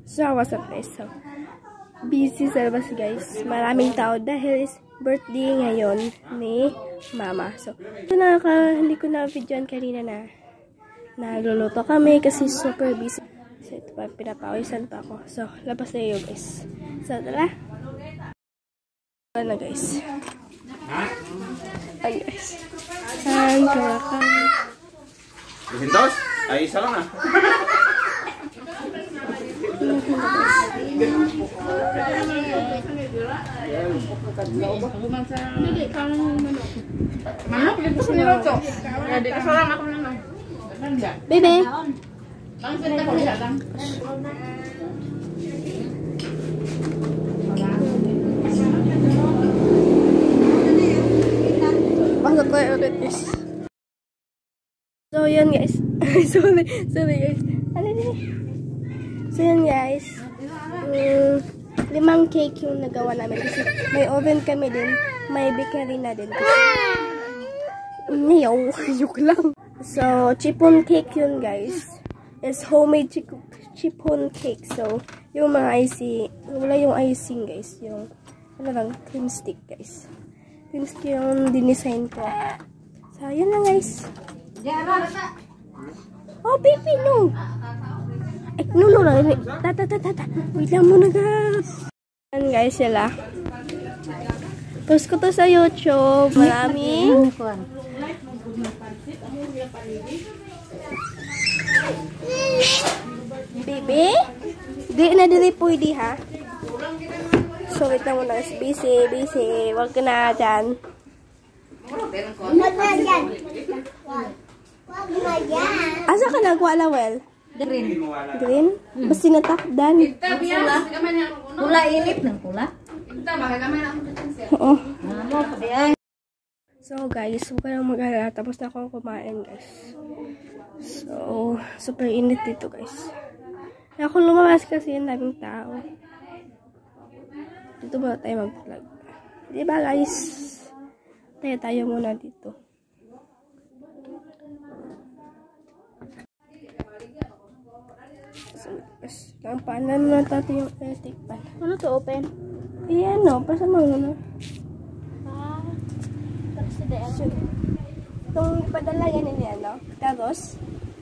So, what's up guys? So, busy sa labas guys. Maraming tao dahil is birthday ngayon ni Mama. So, hindi ko na videoan kanina na nagluluto kami kasi super busy. So, ito pa, pinapawisan pa ako. So, labas na yun guys. So, tara. Ano guys? Ay guys. Saan ka? Busintos? Ay, isa lang ah. Bebe. Masuk ko ulit guys. So yun guys. sorry guys. Ano din? So yun guys. 5 cake yung nagawa namin kasi may oven kami din, may bakery na din. Joke lang. So chiffon cake yun guys. It's homemade chiffon cake. So yung mga icing, wala yung icing guys, yung ano lang, cream stick guys. Cream stick yung dinesign ko. So yun lang guys. Oh baby no. No. Tata. Wait lang muna guys. Yan guys sila. Post ko to sa YouTube. Maraming. Baby? Di na dili pwede ha. So wait lang muna guys. Busy. Wag ka na dyan. Asa ka nagwala well? Green? Basta natakdan. Pula init ng pula. Oo. So guys, huwag ka lang mag-alala. Tapos na akong kumain guys. So, super init dito guys. Ako lumabas kasi yung daming tao. Dito ba tayo mag-vlog? Diba guys? Tayo muna dito. Ang paanan na natin yung electric pan. Ano to open? Iyan no, pasama mo na. Itong padala yan no? Tapos,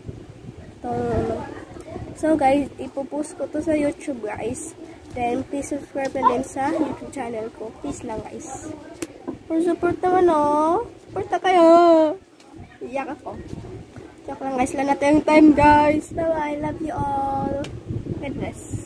so guys, ipopost ko to sa YouTube guys. Then, please subscribe na din sa YouTube channel ko. Please lang guys. For support naman no. Supporta kayo. Iyak ako. Joke lang guys, lang natin yung time guys. Bye-bye, love you all. God bless.